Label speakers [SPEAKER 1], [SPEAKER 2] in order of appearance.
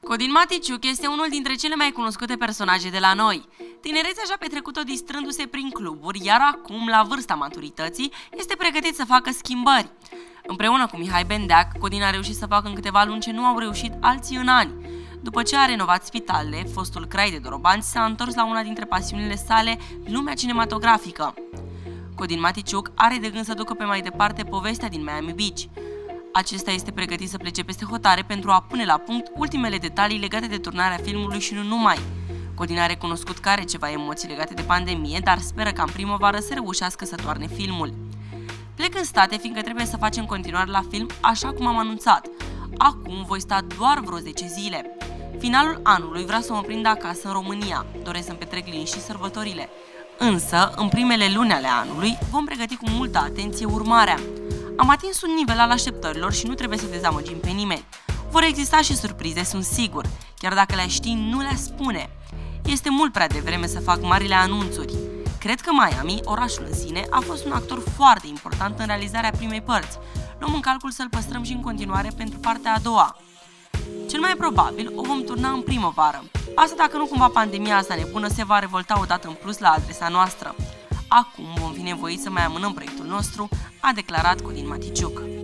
[SPEAKER 1] Codin Maticiuc este unul dintre cele mai cunoscute personaje de la noi. Tinerețea și-a petrecut-o distrându-se prin cluburi, iar acum, la vârsta maturității, este pregătit să facă schimbări. Împreună cu Mihai Bendeac, Codin a reușit să facă în câteva luni ce nu au reușit alții în ani. După ce a renovat spitalele, fostul Crai de Dorobanți s-a întors la una dintre pasiunile sale, lumea cinematografică. Codin Maticiuc are de gând să ducă pe mai departe povestea din Miami Beach. Acesta este pregătit să plece peste hotare pentru a pune la punct ultimele detalii legate de turnarea filmului și nu numai. Codin a recunoscut că are ceva emoții legate de pandemie, dar speră ca în primăvară să reușească să toarne filmul. Plec în state fiindcă trebuie să facem continuare la film, așa cum am anunțat. Acum voi sta doar vreo 10 zile. Finalul anului vreau să mă prind acasă în România. Doresc să-mi petrec liniștit sărbătorile. Însă, în primele luni ale anului, vom pregăti cu multă atenție urmarea. Am atins un nivel al așteptărilor și nu trebuie să dezamăgim pe nimeni. Vor exista și surprize, sunt sigur. Chiar dacă le-ai ști, nu le spune. Este mult prea devreme să fac marile anunțuri. Cred că Miami, orașul în sine, a fost un actor foarte important în realizarea primei părți. Luăm în calcul să-l păstrăm și în continuare pentru partea a doua. Cel mai probabil o vom turna în primăvară. Asta dacă nu cumva pandemia asta nebună se va revolta odată în plus la adresa noastră. Acum vom fi nevoiți să mai amânăm proiectul nostru, a declarat Codin Maticiuc.